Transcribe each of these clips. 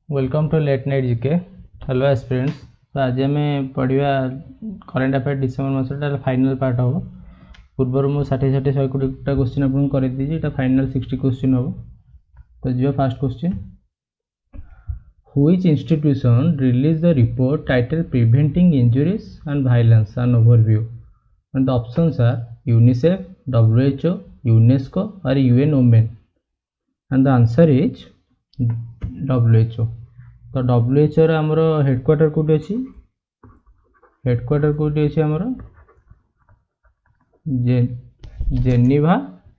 Welcome to late night GK. Hello aspirants. तो आज आम पढ़ा करेन्ट अफेयर डिसेम्बर मसटा फाइनल पार्ट हम। पूर्व मुझे 60 100 क्वेश्चन आपको कर फाइनल 60 क्वेश्चन हम। तो जी fast question, which institution release the report title preventing injuries and violence and overview. And the options are UNICEF, WHO, UNESCO और UN women. And the answer is WHO। तो WHO आमर headquarter कौटी अच्छी? Headquarter कौटी अच्छी आमर Geneva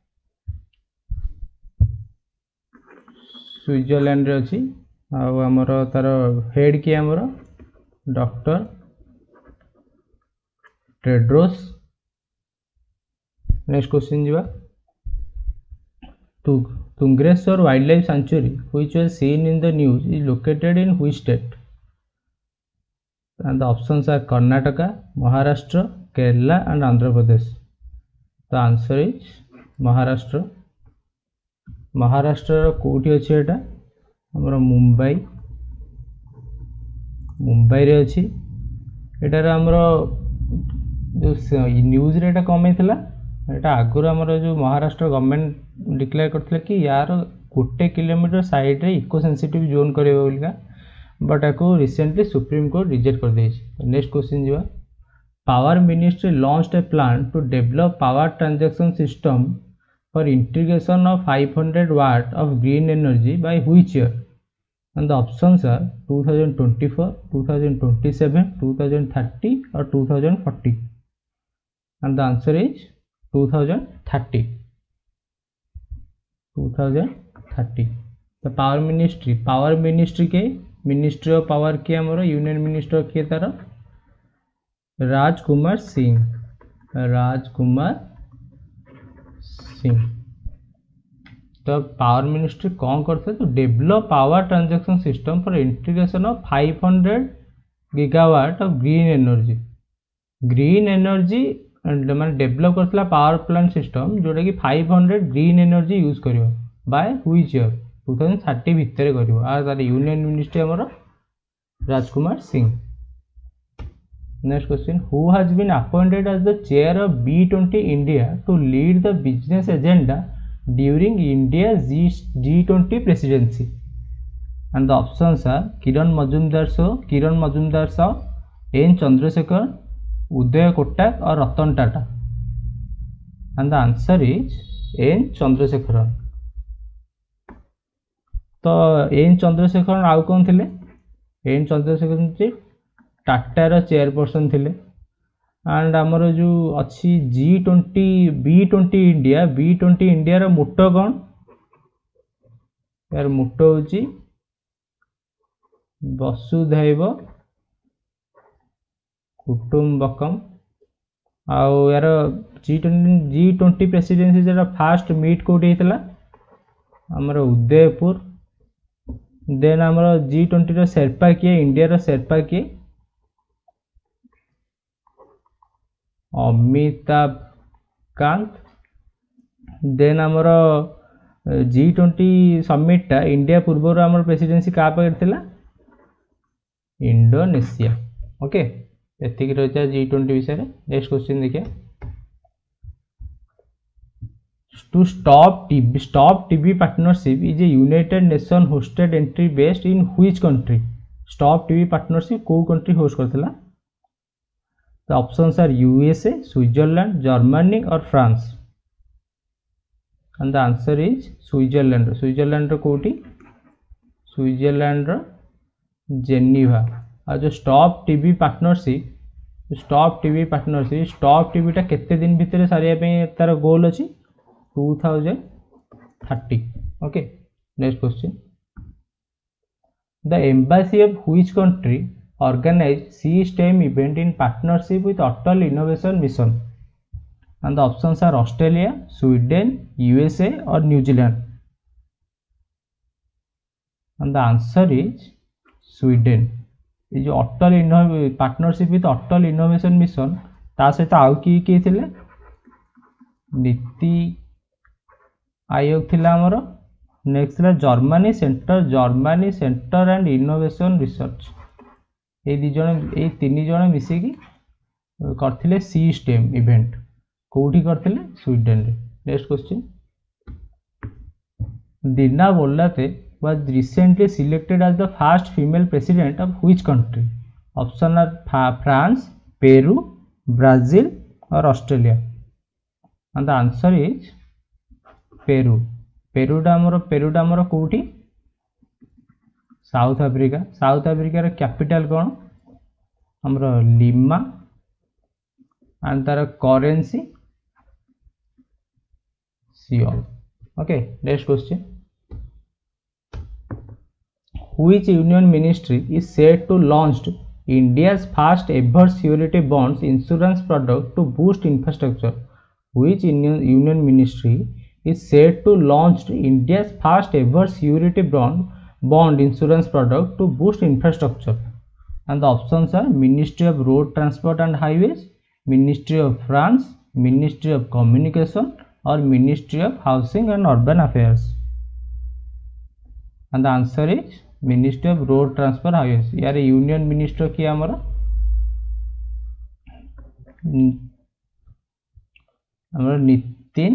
Switzerland रे अच्छी। आमर तार हेड किए आमर डॉक्टर टेड्रोस। नेक्स्ट क्वेश्चन जीवा, Tungreshwar Wildlife Sanctuary, which was seen in the news, is located in which state? And the options are Karnataka, Maharashtra, Kerala and Andhra Pradesh. The answer is Maharashtra. Maharashtra कोठी अच्छी एटा हमर मुंबई रे अच्छी। एटार हमर जो news रे एटा कम हेतला, एटा आगुर हमर जो महाराष्ट्र गवर्नमेंट डिक्लेयर करथिले कि यार 1 किलोमीटर साइड रे इको सेंसिटिव जोन करेबो बोलिका, बट आको रिसेंटली सुप्रीम कोर्ट रिजेक्ट कर देछि। नेक्स्ट क्वेश्चन जीवा, power ministry launched a plan to develop power transaction system for integration of 500 watt of green energy by which year? And the options are 2024, 2027, 2030 और 2040। And the answer is 2030। तो power ministry के ministry of power के हमारा union minister के तार राजकुमार सिंह। तो power ministry कौन करते? तो develop power transaction system for integration of 500 gigawatt of green energy मैंने डेवलप करता पावर प्लांट सिस्टम जोटा कि 500 ग्रीन एनर्जी यूज कर बाय व्हिच ईयर? 2030 भितर कर यूनियन मिनिस्ट्री हमर Rajkumar Singh. Next question, who has been appointed as the chair of B20 India to lead the business agenda during India G20 presidency? And the options are Kiran Mazumdar Shaw, N Chandrashekhar, उदय कोटक और Ratan Tata. And the answer is N Chandrasekaran. तो N Chandrasekaran आउ कौन थिले? N Chandrasekaran जी टाटार chairperson थिले। And आमर जो अच्छी B20 इंडिया रो मोटो कौन? यार मोटो होची वसुधैव कुटुंबकम। आउ यार G20 प्रेसिडेंसी जो फास्ट मीट कोठी हेतला हमर उदयपुर। देन हमर G20 रो शेरपा किए, इंडिया रो शेरपा किए? अमिताभ कांत। देन हमर G20 समिट टा इंडिया पूर्व हमर प्रेसिडेंसी का पर थिला? इंडोनेशिया। ओके, एतिक रही G20 विषय। नेक्स्ट क्वेश्चन देखिए, to stop TB partnership is a United Nation hosted entry based in which country? Stop TB partnership को कंट्री होस्ट करथिला? The options are USA, Switzerland, Germany और France. And the answer is Switzerland कोठी? Switzerland Geneva. और जो stop TB टा केते दिन भितर सारिया पे तार गोल अछि? 2030। Okay, next question, the embassy of which country organise she STEM event in partnership with Atal innovation mission? And the options are Australia, Sweden, USA और New Zealand. And the answer is Sweden. ये जो Atal partnership with Atal innovation mission ता सहित आउ किए नीति आयोग थिला हमर next है Germany centre and innovation research. ये तीन जन मिसिकी करथिले सी स्टेम इवेंट कोठी करथिले स्वीडन रे। नेक्स्ट क्वेश्चन, दीना बोल्लाते was recently selected as the first female president of which country? Option are France, Peru, Brazil or Australia, and the answer is Peru. पेरुटा आमर कोठी साउथ अफ्रीका। साउथ अफ्रीकार capital कौन आमर लिमा एंड तार currency Seoul. Okay next question, which union ministry is said to launched India's first ever surety bonds insurance product to boost infrastructure? Which union ministry is said to launched India's first ever surety bond insurance product to boost infrastructure? And the options are Ministry of Road Transport and Highways, Ministry of France, Ministry of Communication or Ministry of Housing and Urban Affairs. And the answer is ministry of road transport highways. यार union minister किए आमर नितिन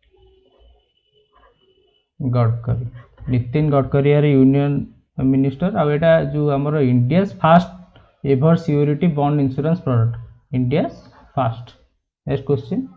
गडकरी यार union minister. आ एटा जो आमर India's first ever security bond insurance product India's first. Next question,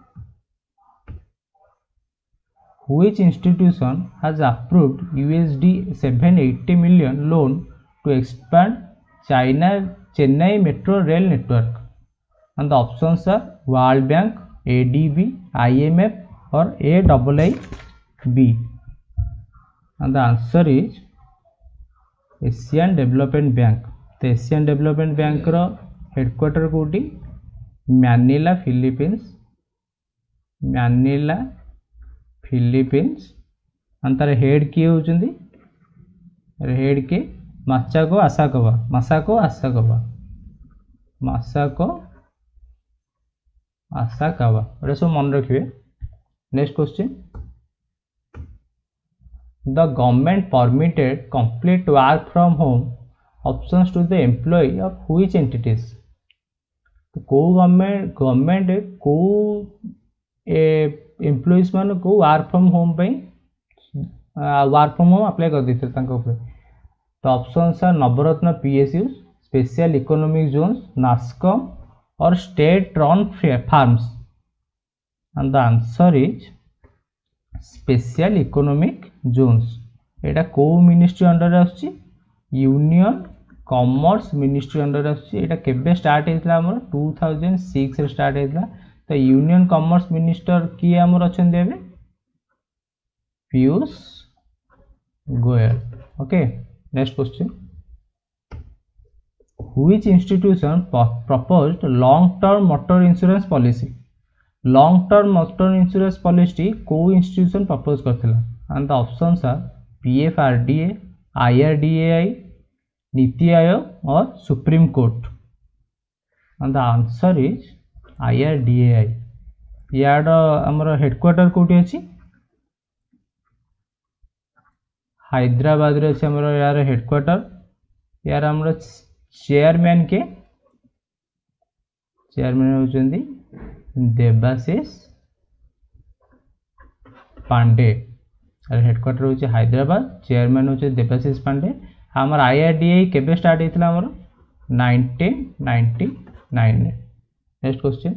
which institution has approved USD 780 million loan to expand Chennai Metro Rail Network? And the options are World Bank, ADB, IMF or AIIB. And the answer is Asian Development Bank. The Asian Development Bank रो headquarter कोठी Manila Philippines and तार head किए होचंदी head के मासाको आसाकावा एटा सब मन रखिए। Next question, the government permitted complete work from home options to the employ of which entities? तो को गवर्नमेंट को एम्प्लॉइज मान को वर्क फ्रॉम होम अप्लाई कर देते तो options are Navratna PSU, special economic zones, NASSCOM और state run firms. And the answer is special economic zones. एटा को मिनिस्ट्री अंडर आछि? यूनियन कॉमर्स मिनिस्ट्री अंडर आछि। एटा केबे स्टार्ट हेतला हमर 2006 रे स्टार्ट हेतला। तो यूनियन कॉमर्स मिनिस्टर किए आमर अछन देबे Piyush Goyal. Okay next question, which institution proposed long term motor insurance policy? long term motor insurance policy को institution propose करथिला? and the options are PFRDA, IRDAI, NITI Aayog और Supreme Court. and the answer is IRDAI। यार आमर headquarter कोठी अछि? हैदराबाद रे अछि आमर यार हेडक्वार्टर। यार आमर चेयरमैन होचंदी देवाशीष पांडे। हेडक्वार्टर होची हैदराबाद, चेयरमैन होचे देवाशीष पांडे। आमर IRDAI केबे स्टार्ट हेतला आमर 1999 ने। Next question,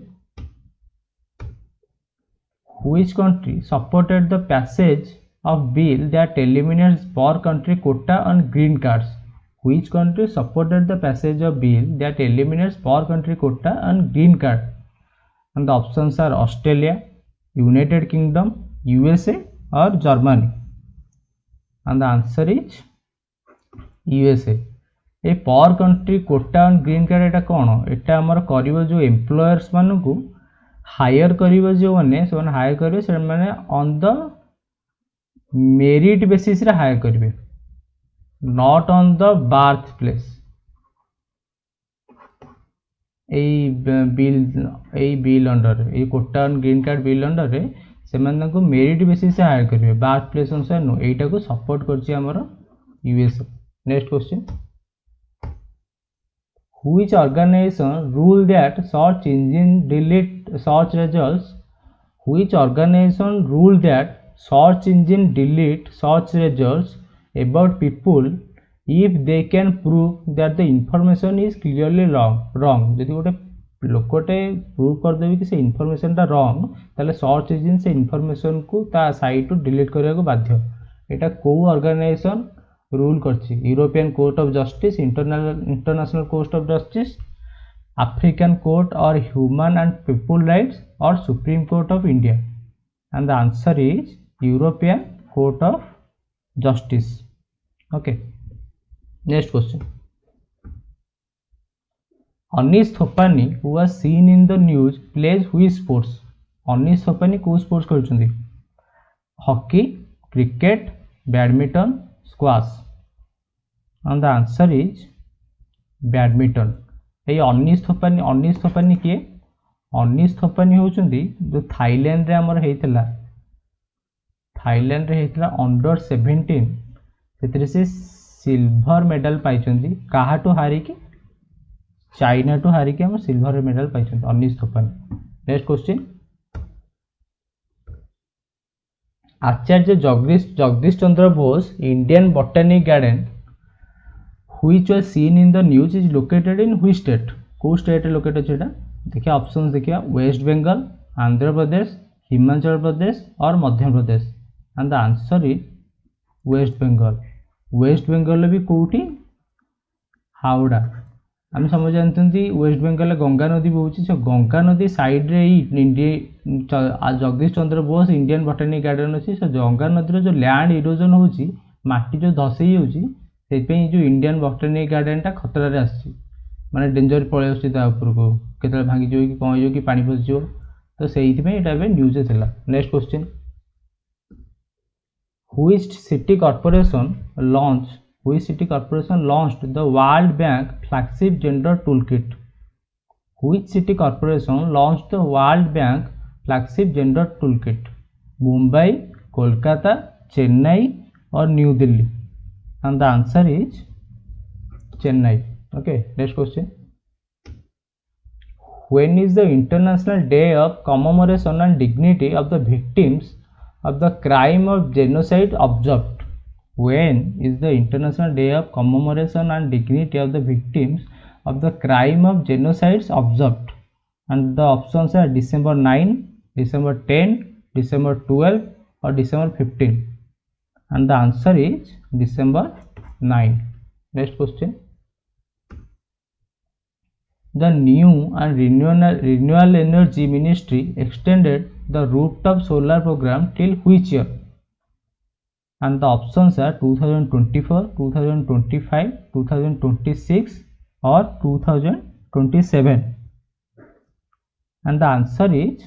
which country supported the passage of bill that eliminates per country quota on green cards? Which country supported the passage of bill that eliminates per country quota on green card? And the options are Australia, United Kingdom, USA or Germany. And the answer is USA। ए पर country quota on green card एटा कोन? एटा हमर करिवो जो employers मानु को higher करिवो जो माने से हायर करिवो से माने ऑन द मेरिट बेसिस रे हायर करिवे, not on the birth place. ए bill under a quota on green card bill under रे से मेरिट बेसिस से हायर करेंगे, बर्थ प्लेस अनुसार नो, एटा को सपोर्ट करछि हमर USA. Next question, which organisation rule that search engine delete search results, which organisation rule that search engine delete search results about people if they can prove that the information is clearly wrong। जदि गोटे लोकटे prove कर देबी कि से information टा wrong, ताले search engine से information को ता साइट टू डिलीट करिया को बाध्य। एटा को ऑर्गेनाइजेशन रूल करछि? European Court of Justice, International Court of Justice, African Court और ह्यूमन एंड पीपल राइट्स, और Supreme Court of India. And the answer is European Court of Justice. Okay, next question, Anish Thopani who was seen in the news plays which sports? Anish Thopani को sports खेलुछंदी? Hockey, cricket, badminton, squash. And the answer is badminton. ये अनीश थोपानी किए? अनीश थोपानी होउछंदी जो Thailand रे हमर हेइतला, Thailand रे हेइतला under 17 सेतरे से silver medal पाइछंदी। काहा टू हारी की? चाइना टू हारी के हम सिल्वर मेडल पाइछंदी Anish Thopani. Next question, Acharya Jagadish Chandra Bose Indian Botanic Garden which was seen in the news is located in which state? को स्टेट लोकेटेड छेटा? देखिए ऑप्शन देखिए, वेस्ट बंगाल, आंध्र प्रदेश, हिमाचल प्रदेश और Madhya Pradesh. And the answer is West Bengal. West Bengal भी कोठी? हावड़ा। आम समझ जानते वेस्ट बंगाल गंगा नदी बहुची, से गंगा नदी साइड रे Jagadish Chandra Bose Indian Botanic Garden अच्छी। से गंगा नदी जो लैंड इरोजन होची, माटी जो धसई होची, से जो इंडियन बॉटनिक गार्डन टा खतरा रे आसी, माने डेंजर पळे आसी ता ऊपर को केतल भांगी जो कि कौन जो कि पानी पसियो, तो सेइथि में एटा बे न्यूज थिला। Next question, which city corporation launched the World Bank flagship gender toolkit? Which city corporation launched the World Bank flagship gender toolkit? Mumbai, Kolkata, Chennai और New Delhi. and the answer is Chennai. okay, next question, when is the International Day of Commemoration and Dignity of the Victims of the Crime of Genocide observed? When is the International Day of Commemoration and Dignity of the Victims of the Crime of Genocide observed? And the options are December 9, December 10, December 12 or December 15. And the answer is December 9. Next question, the new and renewable energy ministry extended the rooftop solar program till which year? And the options are 2024, 2025, 2026 or 2027. And the answer is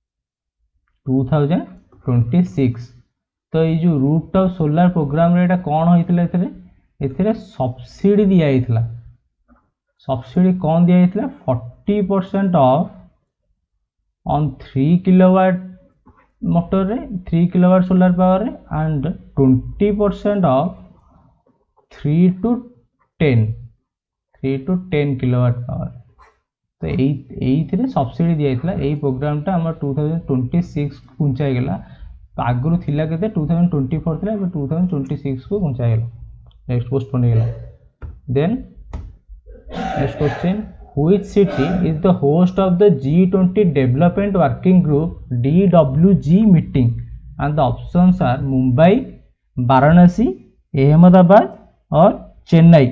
2026. तो ये जो rooftop solar programme रे कौन होइतिला? एथिरे subsidy दिया होइतिला। Subsidy कौन दिया होइतिला? 40% ऑफ ऑन 3 किलोवाट मोटर रे, 3 किलोवाट सोलार पावर रे, and 20% off 3 to 10 kilowatt power. तो यही सब्सिडी दिया होइतिला। एही प्रोग्राम टा हमर 2026 को पहुंचाई गेला। आगुरु थिला केते 2024 थिला, अब 2026 को पहुंचाई गेला। नेक्स्ट पोस्टपोन गेला। Then next question, which city is the host of the G20 Development Working Group DWG meeting? And the options are Mumbai, Varanasi, Ahmedabad or Chennai.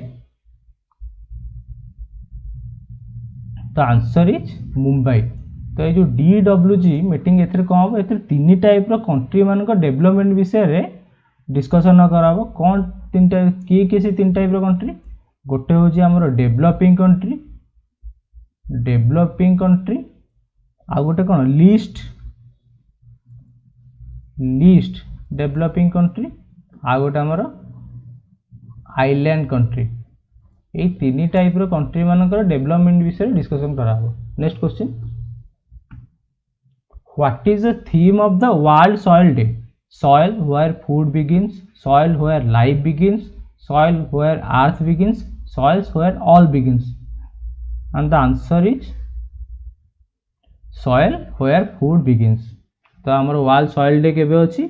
The answer is Mumbai. तो ये जो DWG meeting एथरे कौन हम? एथरे तीन type रो country मान को development विषय रे डिस्कशन कराबो। कौन तीन टाइप किसी तीन टाइप रो कंट्री? गोटे होची हमर डेवलपिंग कंट्री, आ गोटे कौन लिस्ट डेवलपिंग कंट्री, आ गोटे हमर आइलैंड कंट्री। ये तीन टाइप रो कंट्री मानकर डेवलपमेंट विषय डिस्कशन कराबो। Next question, What is the theme of the World Soil Day? Soil where food begins, soil where life begins, soil where earth begins, soils where all begins. And the answer is soil where food begins. तो आमर world soil day केबे अछि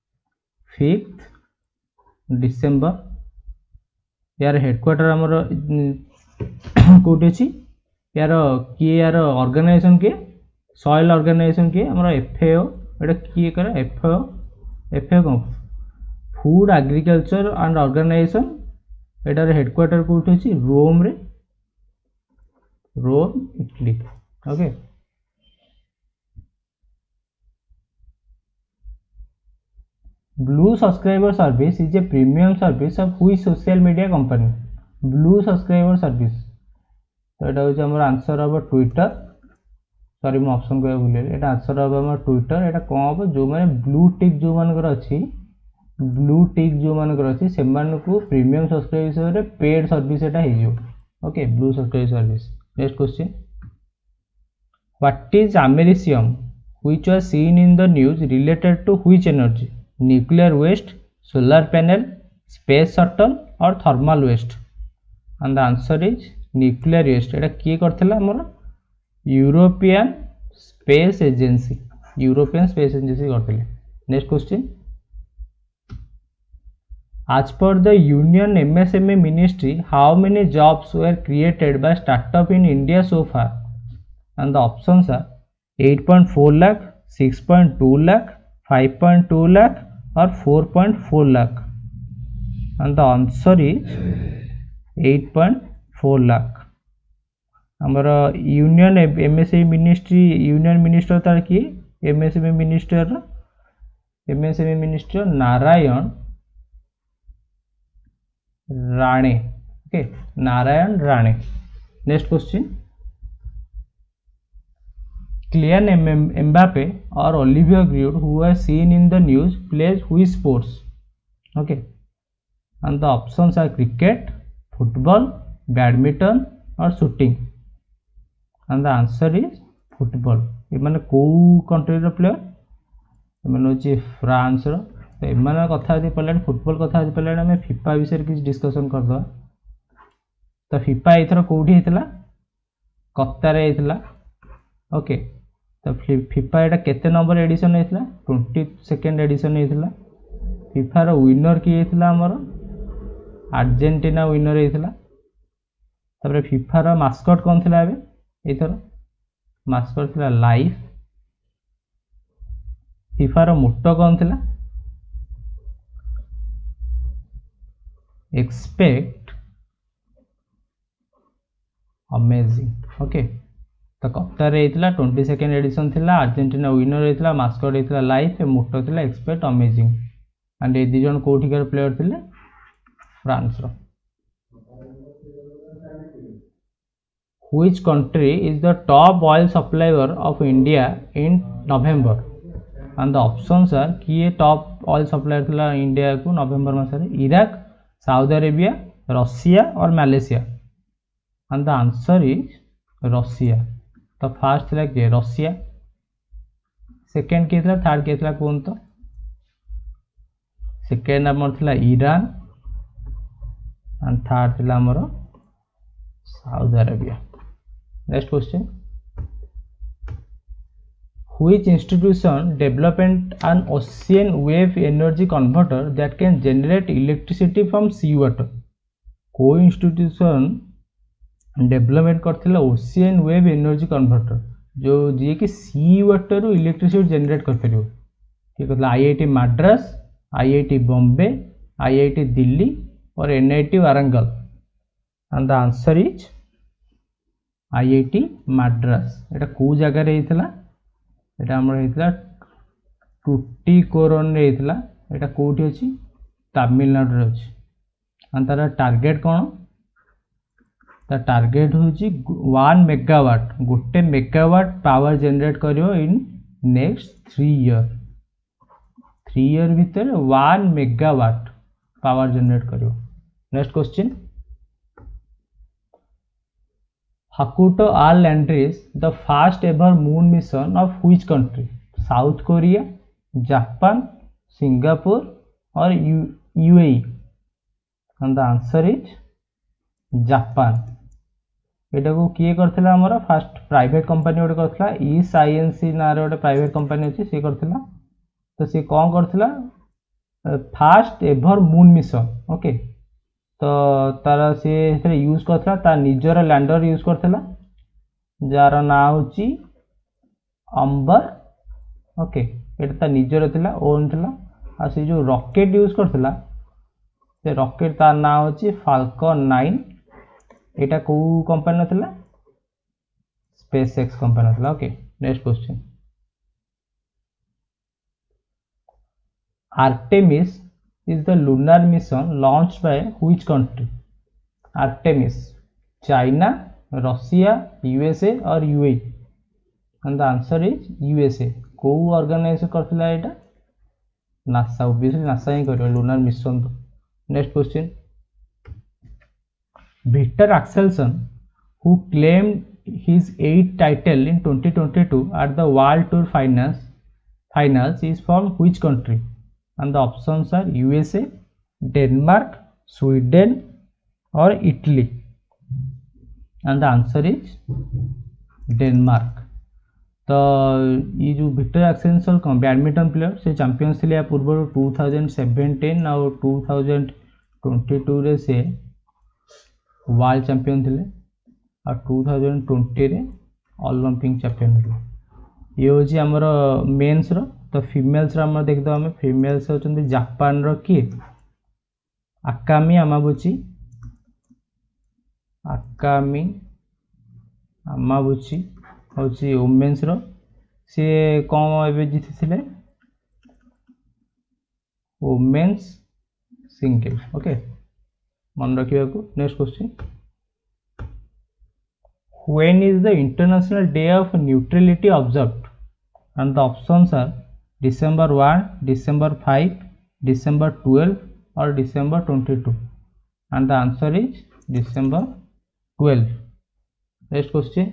5th December. यार headquarter आमर कोठी अछि यार किए यार ऑर्गेनाइजेशन के सॉइल ऑर्गेनाइजेशन के आमर एफएओ एटा किए करे एफएओ को फूड एग्रीकल्चर एंड ऑर्गेनाइजेशन एटार हेडक्वार्टर कोठी अछि रोम रे Rome Italy. Okay Blue subscriber service is a premium service of which social media company? Blue subscriber service तो एटा होची हमर आंसर अब ट्विटर. सॉरी मु ऑप्शन को भूले एटा आंसर अब हमर ट्विटर. एटा कोन अब जो माने ब्लू टिक जो मानकर अछि ब्लू टिक जो मानकर अछि से मान को प्रीमियम सब्सक्रिप्शन रे पेड सर्विस एटा हे जो. Okay blue subscription service. Next question what is americium which was seen in the news related to which energy? Nuclear waste, solar panel, space shuttle or thermal waste? And the answer is nuclear waste. एटा किए करथिला हमर European Space Agency करथिले. Next question as per the union MSME ministry how many jobs were created by startup in India so far? And the options are 8.4 lakh, 6.2 lakh, 5.2 lakh or 4.4 lakh. And the answer is 8.4 lakh. हमारा union MSME ministry union minister तार किए MSME minister Narayan Rane. Okay Narayan Rane. Next question Kylian Mbappe or Olivier Giroud who were seen in the news plays which sports? Okay and the options are cricket, football, badminton or shooting. And the answer is football. ये माने को country रो player ये माने होची France रो. तो ए माने कथा दे पलान फुटबॉल कथा दे पलान हमें फीफा विषय किछ डिस्कशन कर दो. तो फीफा एथरो कोठी हेतला कतार रे हेतला. ओके तो फीफा एटा केते नंबर एडिशन हेतला 22nd एडिशन हेतला. फीफा रो विनर की हेतला हमर अर्जेंटीना विनर हेतला. तबरे फीफा रो मास्कट कोन थिला एबे एथरो मास्कट थिला लाइफ. फीफा रो मोटो कोन थिला एक्सपेक्ट अमेजिंग. ओके तो कतार रे हेतला 22nd एडिशन थिला अर्जेंटीना विनर हेतला मास्कट हेतला लाइफ मोटो थिला एक्सपेक्ट अमेजिंग. एंड ए दी जन कोठिकर प्लेयर थिले फ्रांस रो. Which country is the top oil supplier of India in November? And the options are किए top oil supplier थिला इंडिया को नवेम्बर मासरे इराक, साउदी अरेबिया, रशिया और Malaysia. And the answer is Russia. तो first थिला के Russia, second के थिला, थर्ड के थिला कोन तो सेकंड हमर थिला ईरान एंड थर्ड थिला हमर Saudi Arabia. Next question which institution developed an ocean wave energy converter that can generate electricity from seawater? को institution डेवलपमेंट करथिला ओशियन वेव एनर्जी कन्वर्टर जो जी कि सी वाटर रो इलेक्ट्रिसिटी जनरेट कर परियो. ठीक है IIT Madras, IIT Bombay, IIT Delhi और NIT Warangal. And the answer is IIT Madras. एटा को जगह रे हितला एटा हमर हितला टुटीकोरन रे हितला. एटा कोठी अछि तमिलनाडु रे अछि. एंड तार टारगेट कोन द टारगेट होची 1 मेगावाट गोटे मेगावाट पावर जनरेट करियो इन नेक्स्ट 3 ईयर. 3 ईयर भीतर 1 मेगावाट पावर जनरेट करियो. Next question Hakuto R. Landry is the first ever moon mission of which country? South Korea, Japan, Singapore और UAE? And the answer is Japan. एटा को किए करथिला हमर fast private company गोटे करथिला ईसाइएनसी ना रे गोटे प्राइवेट कंपनी अछि से करथिला। तो से कौन करथिला first ever moon mission. Okay तो तार से यूज करथिला ता निजर लैंडर यूज करथिला जार ना होची अंबर। ओके एटा ता निजर थिला ओन थिला। आ से जो रॉकेट यूज करथिला से रॉकेट तार ना होची फाल्कन 9। एटा को कंपनी थिला स्पेस एक्स कंपनी थिला। Okay next question Artemis is the lunar mission launched by which country? Artemis, China, Russia, USA or UAE? And the answer is USA. को organise करथिला एटा नासा। ऑब्वियसली नासा ही करियो lunar mission. तो next question Victor Axelsen, who claimed his 8th title in 2022 at the World Tour finals is from which country? And the options are USA, Denmark, Sweden or Italy? And the answer is Denmark. तो ये जो Viktor Axelsen कौन badminton player से champions थे पूर्व 2017 और 2022 रे से वर्ल्ड चैंपियन थे और 2020 रे ओलंपिक चैंपियन थे। ये हूँ आमर मेन्स रो। तो फीमेल्स रो देखते आम फीमेल्स होती जापान रो किए आकामी यामागुची। आकामी यामागुची हूँ वुमेन्स रो सी कौन एवं जीति वुमेन्स सिंगल। ओके मन रखा। Next question when is the International Day of Neutrality observed? And the options are December 1, December 5, December 12 or December 22? And the answer is December 12. Next question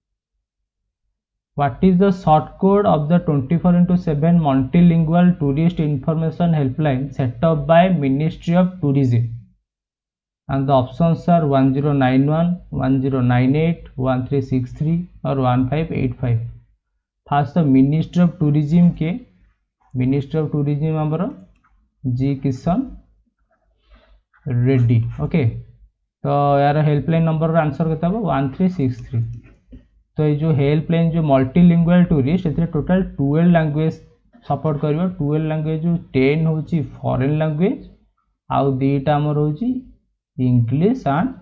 what is the short code of the 24/7 multilingual tourist information helpline set up by Ministry of Tourism? And the options are 1091, 1098, 1363 or 1585. First Ministry of Tourism के ministry of Tourism आमर G Kishan Reddy. Okay तो यार helpline number answer के 1363। तो ये जो helpline जो multilingual tourist ए टोटाल 12 लैंग्वेज सपोर्ट कर 12 लैंग्वेज जो 10 हूँ फॉरेन लैंग्वेज आउ दीटा आमर हूँ English and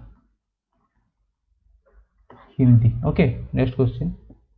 Hindi. Okay next question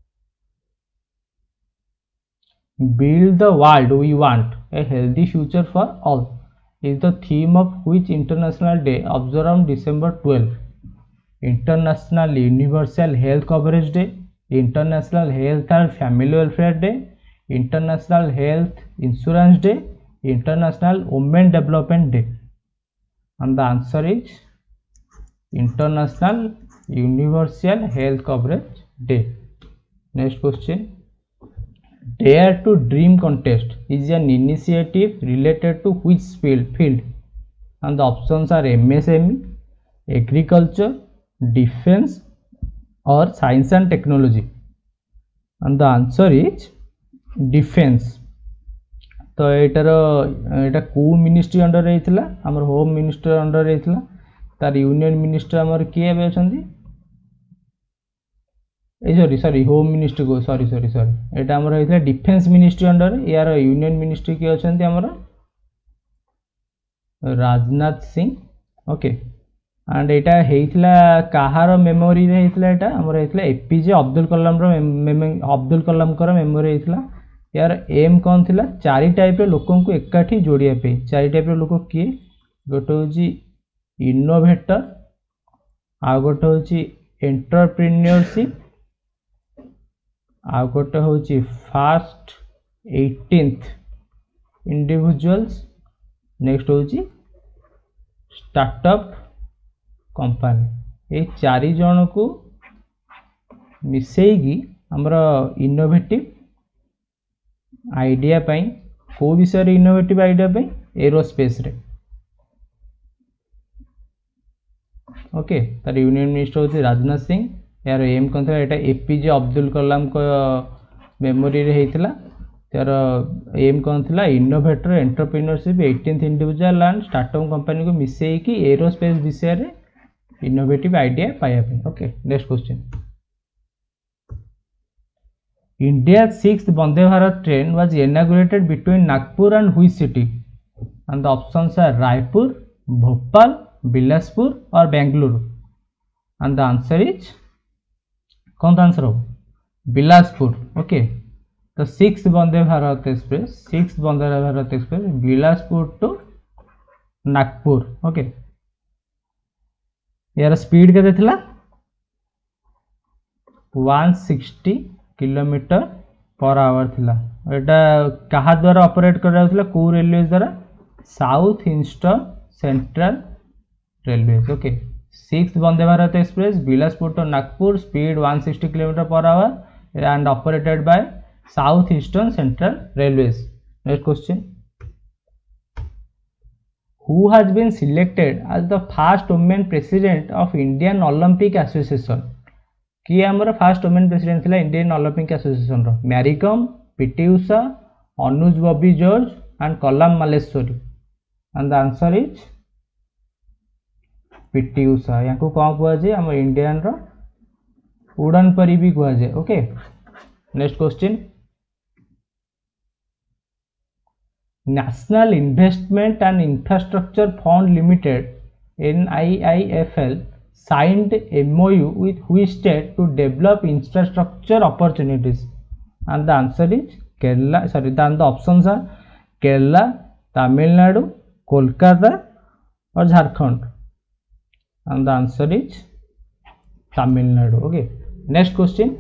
Build the world we want, a healthy future for all is the theme of which international day observed on December 12? International Universal Health Coverage Day, International Health and Family Welfare Day, International Health Insurance Day, International Women Development Day? And the answer is International Universal Health Coverage Day. Next question Dare to Dream contest is an initiative related to which field? And the options are MSME, agriculture, defense or science and technology? And the answer is defense. तो एटा को ministry under रही आमर home minister under रही तार union minister आमर किए अछंती sorry home ministry को सॉरी एटा हमर होइथला डिफेंस मिनिस्ट्री अंडर यार यूनियन मिनिस्ट्री के अछंती हमर Rajnath Singh. Okay and Etah हेइथला काहार memory रे हेइथला एटा हमर हेइथला एपीजे अब्दुल कलाम रो अब्दुल कलाम कर मेमोरी हेइथला। यार एम कौन थिला चारि टाइप रो लोकन को एकाठी जोड़िया पे चारि टाइप रो लोक किए गोटे होची इनोवेटर आ गोटे होची एंटरप्रेन्योरशिप आ गोटे हूँ फास्ट 18th इंडिविजुअल्स नेक्स्ट हूँ स्टार्टअप कंपनी। ये चारि जन को मिसेगी हमर इनोवेटिव आइडिया को विषय इनोवेटिव आइडिया एरोस्पेस रे ओके तार यूनियन मिनिस्टर होती राजनाथ सिंह यार एम कौन था यहाँ एपीजे अब्दुल कलाम को मेमोरी रे होता तार एम कौन था innovator entrepreneurship 18th individual and startup company को मिसेकी एरोस्पेस विषय रे इनोवेटिव आइडिया पाइबा okay next question India 6th Vande Bharat train was inaugurated between Nagpur and which city and the options are Raipur, Bhopal, Bilaspur or Bangalore and the answer is कौन सा answer हो Bilaspur okay तो 6th Vande Bharat Express Bilaspur to Nagpur okay यार speed के थिला 160 kilometre per hour थिला एटा कहा द्वारा ऑपरेट कर रहा थिला को रेलवे द्वारा South Eastern Central Railway okay 6th Vande Bharat Express Bilaspur to Nagpur speed 160 km per hour and operated by South Eastern Central Railways. Next question. Who has been selected as the first women president of Indian Olympic Association? किए आमर first women president थिला Indian Olympic Association रो Mary Kom PT Usha Anju Bobby George and Karnam Malleswari and the answer is PT Usha या को कौन कह जाए आम इंडियन रो उड़ान परी भी कह जाए okay next question National Investment and Infrastructure Fund Limited NIIFL signed MOU with which state to develop infrastructure opportunities and the answer is Kerala the options are Kerala, Tamil Nadu, Kolkata or Jharkhand and the answer is Tamil Nadu okay next question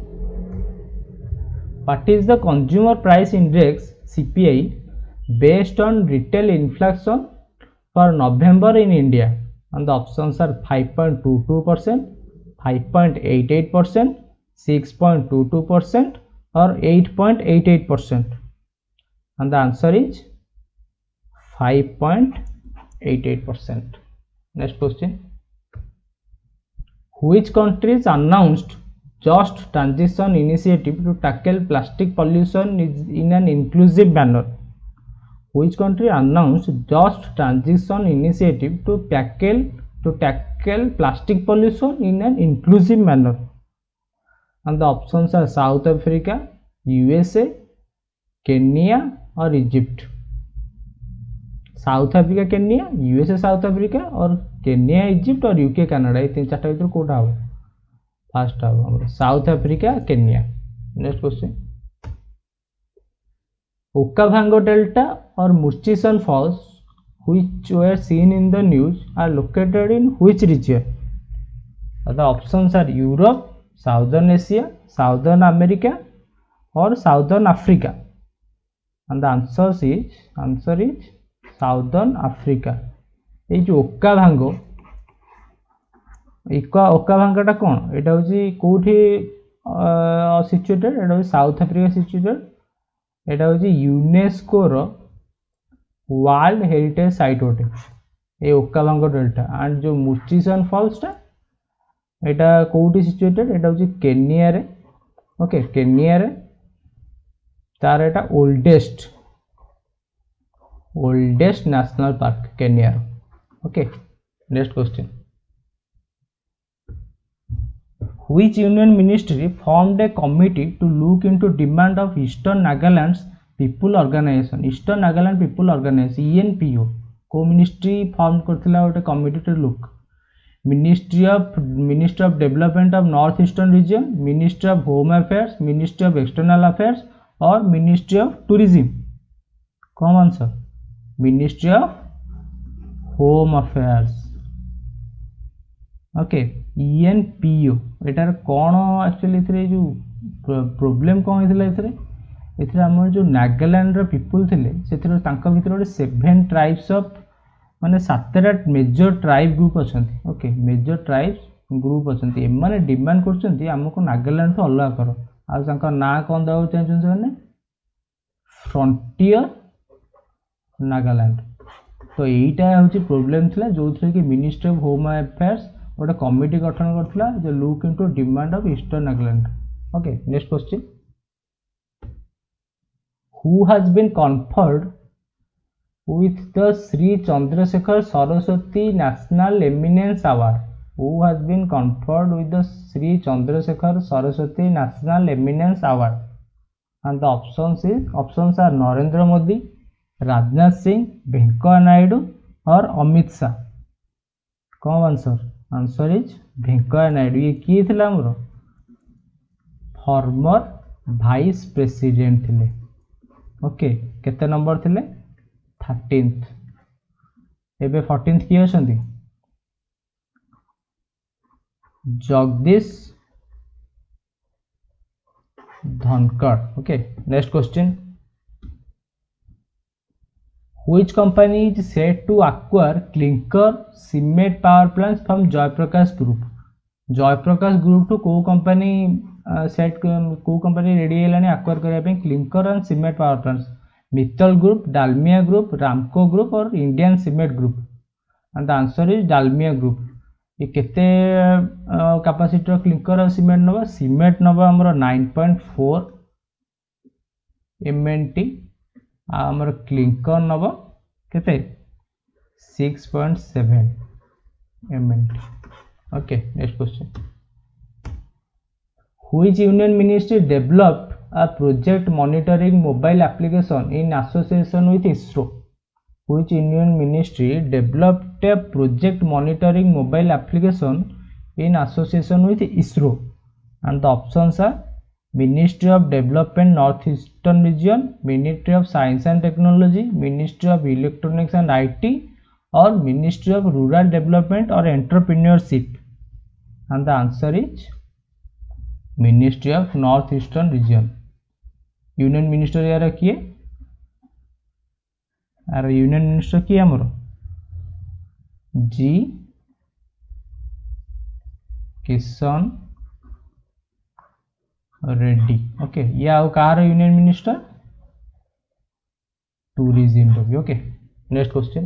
what is the consumer price index CPI based on retail inflation for November in India and the options are 5.22%, 5.88%, 6.22% or 8.88% and the answer is 5.88%. Next question. Which countries announced Just Transition Initiative to tackle plastic pollution in an inclusive manner? Which country announced Just Transition Initiative to tackle plastic pollution in an inclusive manner? And the options are South Africa, USA, Kenya or Egypt. South Africa, Kenya, USA, South Africa or Kenya, Egypt or UK, Canada. ये तीन chart भीतर कोटा हो first हो South Africa Kenya next question Okavango Delta or Murchison Falls which were seen in the news are located in which region? The options are Europe, Southern Asia, Southern America or Southern Africa and the answer is Southern Africa. ये जो Okavango टा कौन एटा होची कोठी situated एटा होची south Africa situated एटा होची यूनेस्को रो वर्ल्ड हेरिटेज साइट होटे ए ओकावांगो डेल्टा एंड जो मुर्चिसन फॉल्स टा एटा कोठी सिचुएटेड एटा होची केन्या रे ओके केन्या रे तार एटा oldest national park Kenya okay next question Which union ministry formed a committee to look into demand of Eastern Nagaland's people organization? Eastern Nagaland People Organization ENPO को ministry form करथिला ଗୋଟେ committee to look. Ministry of Development of North Eastern Region, Ministry of Home Affairs, Ministry of External Affairs or Ministry of Tourism. कौन answer? Ministry of Home Affairs. Okay ENPO एटार कौन actually इथरे जो problem कौन होइथिला इथरे हमर जो नागालैंड रो people थिले सेथरो तांका भितर गोटे 7 ट्राइब्स ऑफ माने 7टा मेजर ट्राइब ग्रुप अछंती ओके मेजर ट्राइब्स ग्रुप अछंती एमाने डिमांड करछंती हमको नागालैंड तो अलग करो आ तांका ना कोन दाउ चाहछन माने फ्रंटियर नागालैंड। तो यहीटा हूँ प्रोब्लेम थिला जो थी कि मिनिस्ट्री ऑफ होम अफेयर्स गोटे कमिटी गठन करथिला जो look into demand of Eastern Nagaland. Okay next question, who has been conferred with the Sri Chandrasekhar Saraswati National Eminence Award? Who has been conferred with the Sri Chandrasekhar Saraswati National Eminence Award? And the options are Narendra Modi, Rajnath Singh, Venkaiah Naidu or Amit Shah. कौन answer? Answer is Venkaiah Naidu। ये किए थिला हमरो former vice president थिले। Okay केते number थिले? 13th। एबे 14th किए अछंती? Jagdish Dhankhar. Okay next question, which company is set to acquire clinker cement power plants from Jaiprakash group? Jaiprakash group to को कंपनी सेट को कंपनी रेडी हेलानी एक्वायर करबा पे clinker and cement power plants? Mittal group, Dalmia group, Ramco group और Indian cement group. And the answer is Dalmia group. ये केते capacity clinker और cement नबा? सीमेंट नबा हमर 9.4 एमएनटी, हमर क्लिंकर नबा केते 6.7 MNT. Okay next question, which union ministry developed a project monitoring mobile application in association with ISRO? Which union ministry developed a project monitoring mobile application in association with ISRO? And the options are Ministry of Development Northeastern Region, Ministry of Science and Technology, Ministry of Electronics and IT or Ministry of Rural Development or Entrepreneurship. And the answer is Ministry of Northeastern Region। Union minister यार किए? यार union minister किए हमरो जी Kishan Reddy. Okay ये आउ कहार union minister? Tourism रो। Okay next question,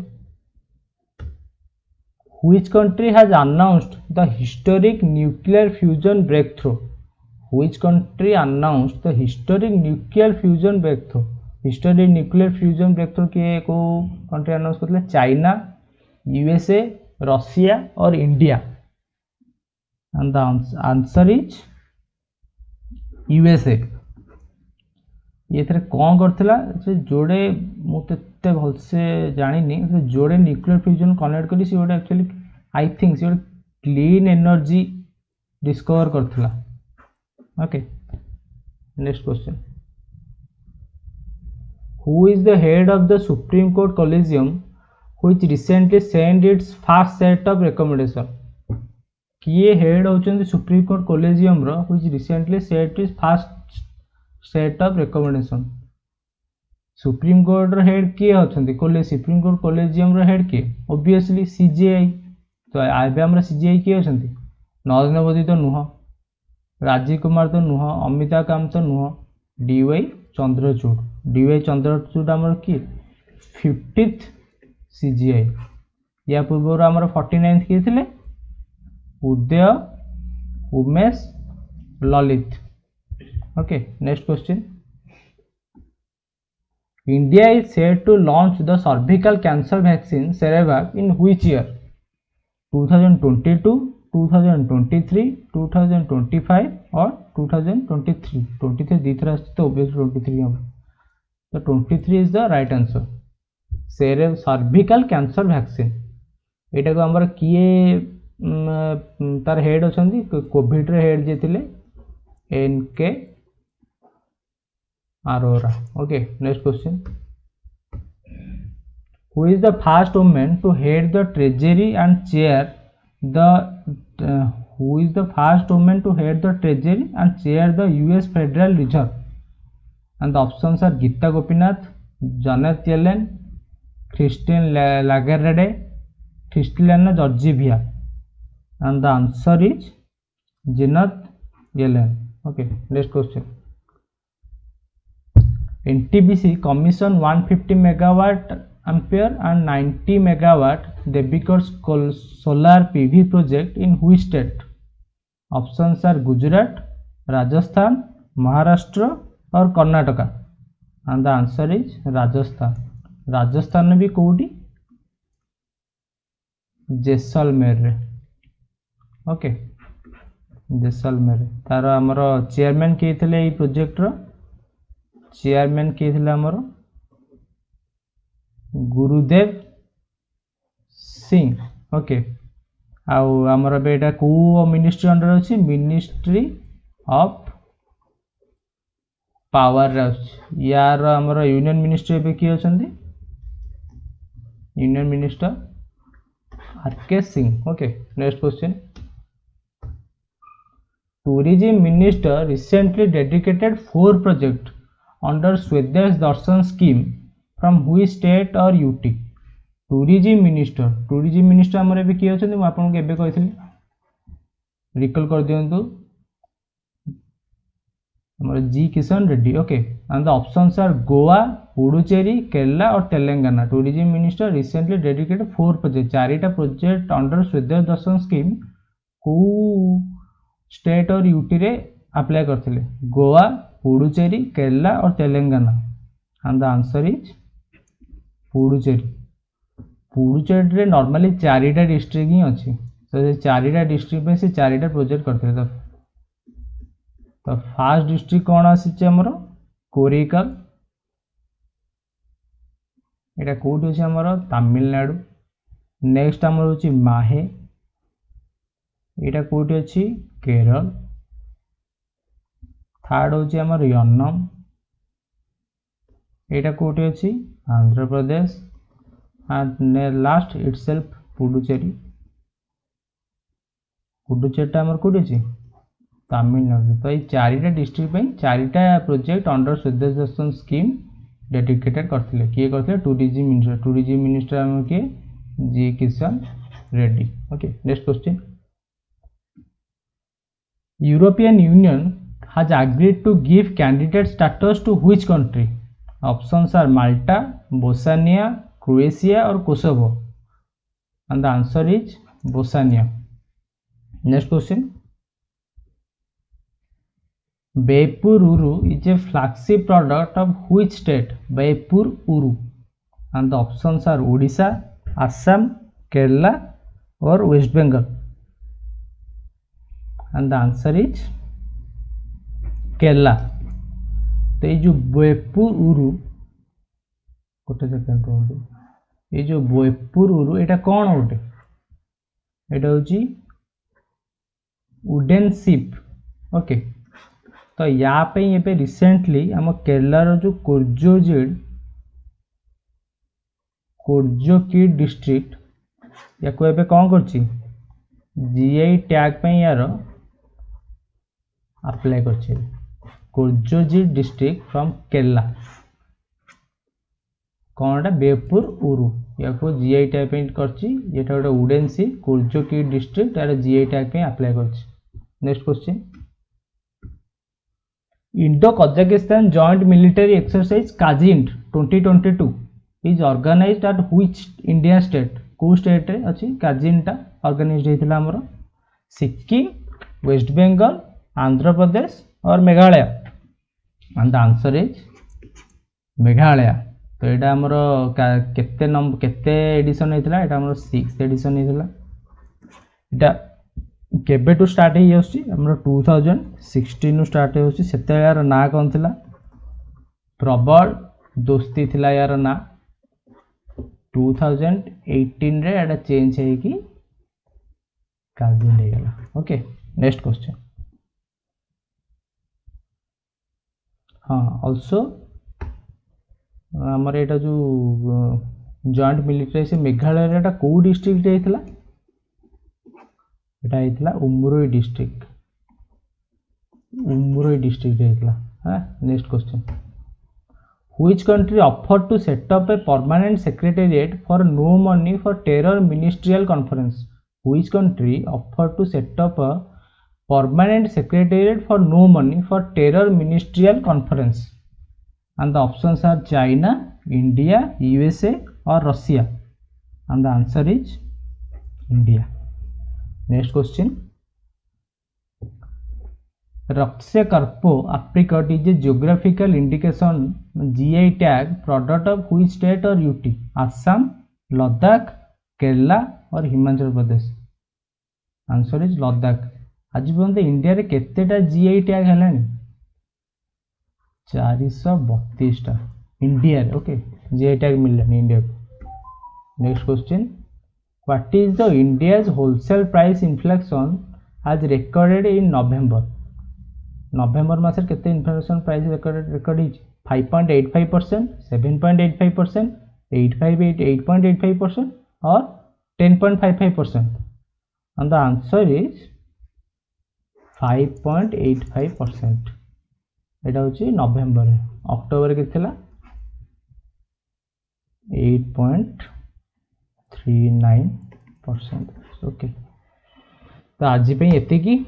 which country has announced the historic nuclear fusion breakthrough? Which country announced the historic nuclear fusion breakthrough? Historic nuclear fusion breakthrough के को country announce करले? China, USA, Russia और India. And the answer is USA. ये थरे कौन करथिला? से जोड़े मुते भलसे जानिनी, से जोड़े न्यूक्लियर फ्यूजन कनेक्ट करी से गोटे एक्चुअली आई थिंक से क्लीन एनर्जी डिस्कवर करथिला। Okay next question, who is the head of the Supreme Court Collegium which recently sent its first set of recommendation? किए हेड होचंदी सुप्रीम कोर्ट कोलेजियम रो which recently sent its first set of recommendation? Supreme court रो head किए होचंदी? Supreme court collegium रो head किए? Obviously CJI. तो आबे हमरा सीजेआई किए होचंदी? नरेंद्र मोदी तो नुह, राजीव कुमार तो नुह, अमिताभ कांत तो नुह, डीवाई चंद्रचूड़। डीवाई चंद्रचूड़ आमर किए 50th सीजीआई। या पूर्व आमर 49th किए थिले? Uday, Umesh, Lalit. Okay next question, India is set to launch the cervical cancer vaccine Cervavac in which year? 2022, 2023, 2025 और 2023। 23 दी थरा तो ऑब्वियसली 23 हम, तो 23 is the right answer. Cervical cancer vaccine एटा को हमर किए तार हेड अछंती? कोविड रे हेड जे थिले NK Arora. Okay next question, who is the first women to head the treasury and chair who is the first woman to head the treasury and chair the US Federal Reserve? And the options are Geeta Gopinath, Janet Yellen, Christine Lagarde, Kristalina Georgieva. And the answer is Janet Yellen। Okay next question, NTPC commission 150 megawatt ampere and 90 megawatt Devikar solar PV project in which state? Options are Gujarat, Rajasthan, Maharashtra or Karnataka. And the answer is Rajasthan. Rajasthan में भी कोडी जैसलमेर रे. Okay Jaisalmer तार आमर chairman किए थे ये project रो chairman किए थे आमर गुरुदेव सिंह. ओके आउ आमर बेटा को मिनिस्ट्री अंडर अच्छी मिनिस्ट्री ऑफ पावर यार आमर यूनियन मिनिस्ट्री एबे किए अछंती union minister R K. Singh. Okay next question. Tourism Minister recently dedicated 4 projects under Swadesh Darshan scheme from which state or UT? Tourism Minister हमरे भी किए अछंती म आपन के एबे कहितली रिकॉल कर दियंतु हमरे G Kishan Reddy. Okay and the options are Goa, Puducherry, Kerala और Telangana. Tourism minister recently dedicated 4 project चारिटा project under Swadesh Darshan scheme को स्टेट और यूटी रे अप्लाई करते गोवा, पुडुचेरी, केरला और Telangana. And the answer is Puducherry. Puducherry रे नॉर्मली चारिटा डिस्ट्रिक्ट ही अच्छी तो से चारिटा डिस्ट्रिक्ट में से चारिटा प्रोजेक्ट करते तो फास्ट डिस्ट्रिक्ट कौन आसी हमर कोरिकल एटा कोठी अछि हमर तमिलनाडु. नेक्स्ट हमर होछि माहे एटा कोठी अछि केरल. थर्ड होछि हमर यन्नम एटा कोठी अछि Andhra Pradesh and last itself Puducherry. Puducherry हमर कोठी अछि तमिलनाडु. तो ये चारिटा डिस्ट्रिक्ट पे चारिटा project under Swadesh Darshan scheme dedicated करथिले किए करथिले टूरिज्म मिनिस्टर हम के G Kishan Reddy. Okay next question. European Union has agreed to give candidate status to which country? Options are Malta, Bosnia, Croatia or Kosovo. And the answer is Bosnia. Next question. Baipur Uru is a flagship product of which state? Baipur Uru. And the options are Odisha, Assam, Kerala or West Bengal. And the answer is Kerala. तो ये जो बेपुर उरु गोटे second रुहतु ये जो बेपुर उरु एटा कौन गोटे एटा होची wooden ship. Okay तो या पे ये पे रिसेंटली हम केरला रो जो कोर्जोकी डिस्ट्रिक्ट या को एबे कौन करची जीआई टैग पे यार अप्लाई करछे कोर्जोजी डिस्ट्रिक्ट फ्रॉम केरला कौनटा बेपुर उरु या को जीआई टैग पे करची एटा गोटे वुडन शिप कोर्जोकी डिस्ट्रिक्ट यार जीआई टैग पे अप्लाई करची. Next question. Indo-Kazakhstan joint military exercise Kazint 2022 is organized at which Indian state? को स्टेट रे अछि काजिनटा ऑर्गेनाइज्ड हेतिला हमरो सिक्किम, वेस्ट बंगाल, आंध्र प्रदेश और Meghalaya. And the answer is Meghalaya. तो एटा हमरो केते नंबर केते एडिशन हेतिला एटा हमरो 6th एडिशन हेतिला. एटा केबे टू स्टार्ट हे आछि हमरो 2016 नु स्टार्ट हे आछि. सेते यार ना कोन थिला प्रबल दोस्ती थिला यार ना 2018 रे एटा चेंज है कि काजिन हे गेला. Okay next question. हाँ ऑल्सो हमर एटा जो जॉइंट मिलिट्री से मेघालय रे एटा को डिस्ट्रिक्ट हेतिला एटा हेतिला उमरोई डिस्ट्रिक्ट हेतिला. हां next question. Which country offered to set up a permanent secretariat for no money for terror ministerial conference? Which country offered to set up a permanent secretariat for no money for terror ministerial conference? and the options are China, India, USA or Russia, and the answer is India. Next question. Roxacarpo apricot is a geographical indication GI tag product of which state or UT? Assam, Ladakh, Kerala or Himachal Pradesh? Answer is Ladakh. आज पर्यंत India रे केतेटा GI tag हेलानी 432 टा India रे okay GI tag मिललानी India को. Next question. What is the India's wholesale price inflation आज recorded in November मास केते इन्फ्लेशन प्राइस रिकॉर्ड हिच 5.85%, 7.85%, 8.85% और 10.55%, and the answer is 5.85%. एटा होची नवेम्बर. अक्टोबर के थिला 8.39%. ओके तो आज पे एति की.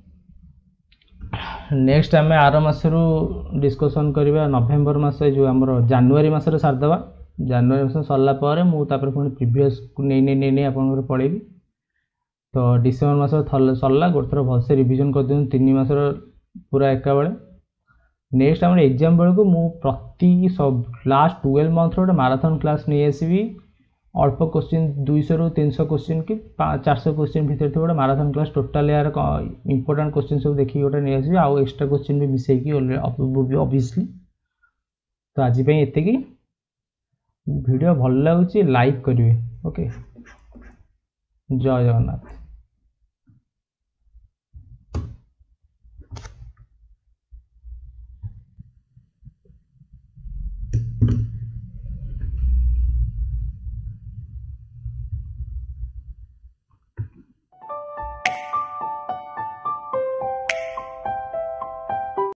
नेक्स्ट आम आर मसरू डिस्कसन करवा नवेम्बर मास जो आम जनवरी मसर सारदेवा. जनवरी मास सरला मुझे पुणी प्रिवियस नहीं आप पढ़ेबी. तो डिसेम्बर मास सरला गोटे थर भलसे रिविजन कर दिखाँ 3 मासर पूरा एका बेले. नेक्स्ट आम एग्जाम बेलू मु प्रति सब लास्ट 12 मंथ गोटे माराथन क्लास नहीं आसबि. अल्प क्वेश्चन 200 ରୁ 300 क्वेश्चन कि 400 क्वेश्चन भीतर थी गोटे माराथन क्लास टोटाल यार इंपोर्टेंट क्वेश्चन सब देखिए गोटे नहीं आसबि. आउ एक्स्ट्रा क्वेश्चन भी मिसेकी ऑब्वियसली. तो आज एति वीडियो भल लगुच लाइक करेंगे. ओके जय जगन्नाथ.